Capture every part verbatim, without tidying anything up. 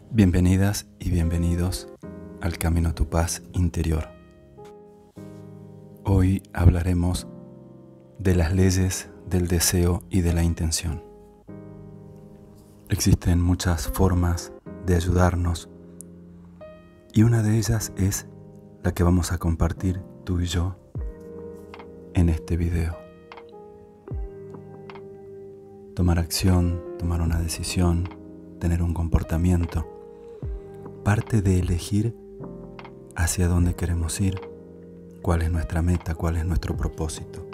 Bienvenidas y bienvenidos al Camino a tu Paz Interior. Hoy hablaremos de las leyes del deseo y de la intención. Existen muchas formas de ayudarnos y una de ellas es la que vamos a compartir tú y yo en este video. Tomar acción, tomar una decisión, tener un comportamiento, parte de elegir hacia dónde queremos ir, cuál es nuestra meta, cuál es nuestro propósito.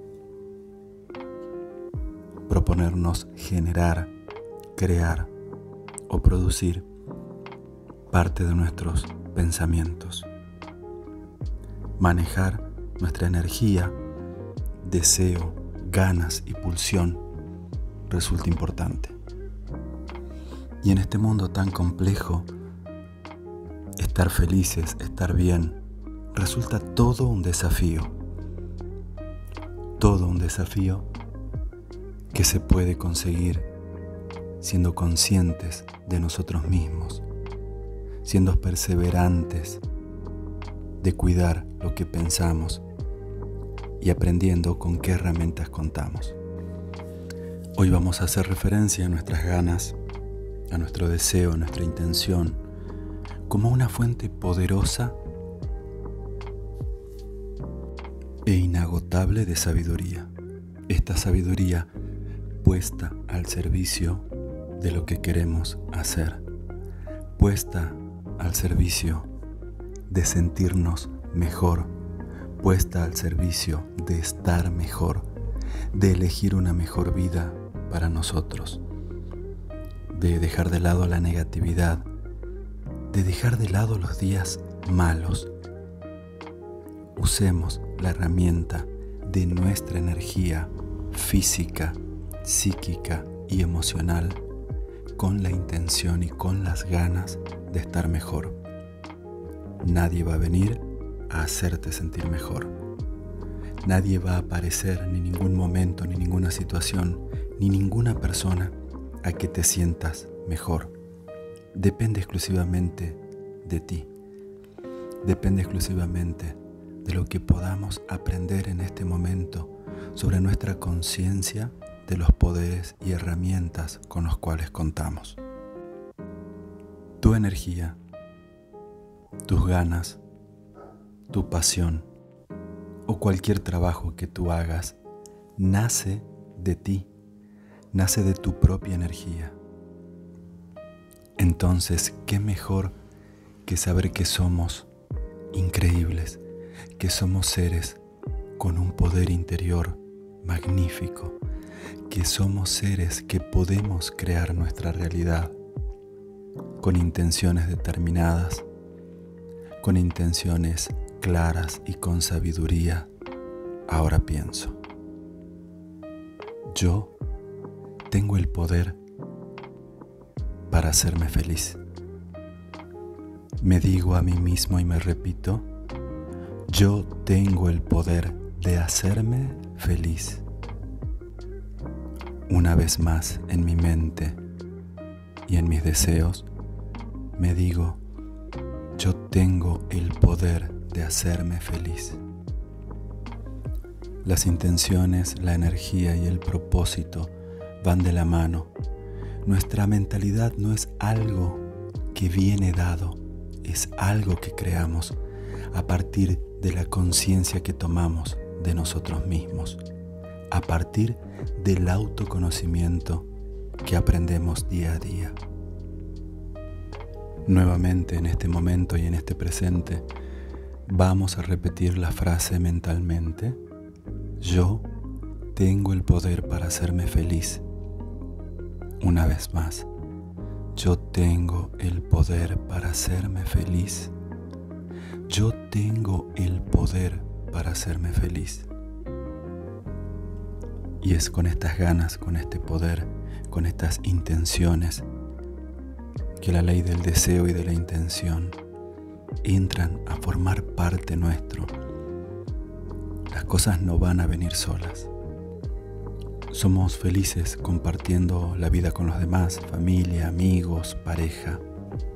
Proponernos generar, crear o producir parte de nuestros pensamientos. Manejar nuestra energía, deseo, ganas y pulsión resulta importante. Y en este mundo tan complejo, estar felices, estar bien, resulta todo un desafío. Todo un desafío que se puede conseguir siendo conscientes de nosotros mismos, siendo perseverantes de cuidar lo que pensamos y aprendiendo con qué herramientas contamos. Hoy vamos a hacer referencia a nuestras ganas, a nuestro deseo, a nuestra intención, como una fuente poderosa e inagotable de sabiduría. Esta sabiduría puesta al servicio de lo que queremos hacer, puesta al servicio de sentirnos mejor, puesta al servicio de estar mejor, de elegir una mejor vida para nosotros, de dejar de lado la negatividad, de dejar de lado los días malos. Usemos la herramienta de nuestra energía física, psíquica y emocional con la intención y con las ganas de estar mejor. Nadie va a venir a hacerte sentir mejor. Nadie va a aparecer, ni ningún momento, ni ninguna situación, ni ninguna persona a que te sientas mejor. Depende exclusivamente de ti. Depende exclusivamente de lo que podamos aprender en este momento sobre nuestra conciencia de los poderes y herramientas con los cuales contamos. Tu energía, tus ganas, tu pasión o cualquier trabajo que tú hagas nace de ti, nace de tu propia energía. Entonces, ¿qué mejor que saber que somos increíbles, que somos seres con un poder interior magnífico, que somos seres que podemos crear nuestra realidad con intenciones determinadas, con intenciones claras y con sabiduría? Ahora pienso, yo tengo el poder para hacerme feliz. Me digo a mí mismo y me repito, yo tengo el poder de hacerme feliz. Una vez más en mi mente y en mis deseos, me digo, yo tengo el poder de hacerme feliz. Las intenciones, la energía y el propósito van de la mano. Nuestra mentalidad no es algo que viene dado, es algo que creamos a partir de la conciencia que tomamos de nosotros mismos, a partir del autoconocimiento que aprendemos día a día. Nuevamente en este momento y en este presente, vamos a repetir la frase mentalmente: yo tengo el poder para hacerme feliz. Una vez más, yo tengo el poder para hacerme feliz. Yo tengo el poder para hacerme feliz. Y es con estas ganas, con este poder, con estas intenciones, que la ley del deseo y de la intención entran a formar parte nuestro. Las cosas no van a venir solas. Somos felices compartiendo la vida con los demás, familia, amigos, pareja.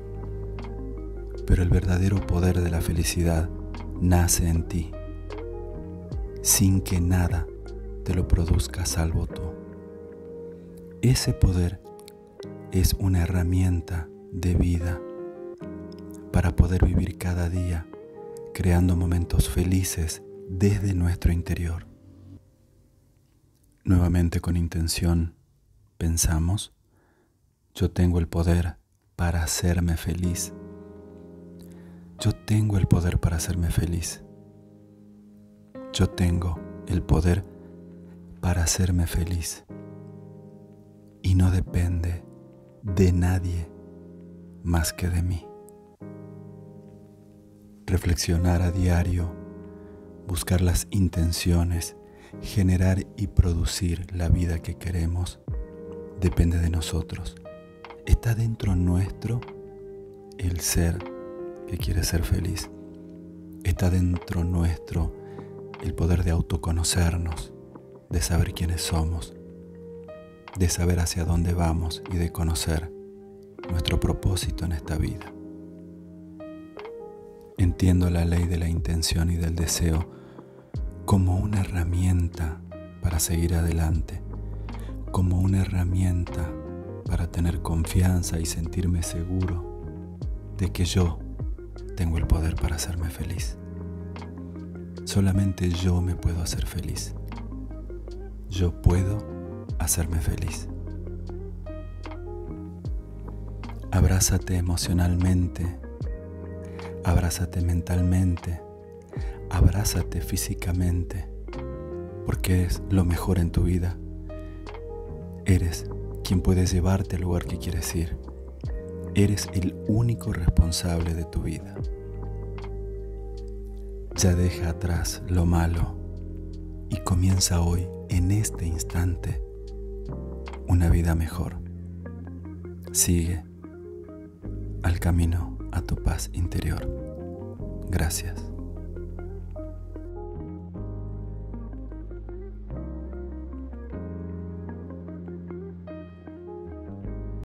pero el verdadero poder de la felicidad nace en ti, sin que nada te lo produzca salvo tú. Ese poder es una herramienta de vida para poder vivir cada día creando momentos felices desde nuestro interior. Nuevamente con intención pensamos: yo tengo el poder para hacerme feliz. Yo tengo el poder para hacerme feliz. Yo tengo el poder para hacerme feliz. Y no depende de nadie más que de mí. Reflexionar a diario, buscar las intenciones, generar y producir la vida que queremos, depende de nosotros. Está dentro nuestro el ser que quiere ser feliz. Está dentro nuestro el poder de autoconocernos, de saber quiénes somos, de saber hacia dónde vamos y de conocer nuestro propósito en esta vida. Entiendo la ley de la intención y del deseo como una herramienta para seguir adelante, como una herramienta para tener confianza y sentirme seguro de que yo tengo el poder para hacerme feliz. Solamente yo me puedo hacer feliz. Yo puedo hacerme feliz. Abrázate emocionalmente, abrázate mentalmente, abrázate físicamente, porque eres lo mejor en tu vida. Eres quien puedes llevarte al lugar que quieres ir. Eres el único responsable de tu vida. Ya deja atrás lo malo y comienza hoy, en este instante, una vida mejor. Sigue al camino a tu paz interior. Gracias.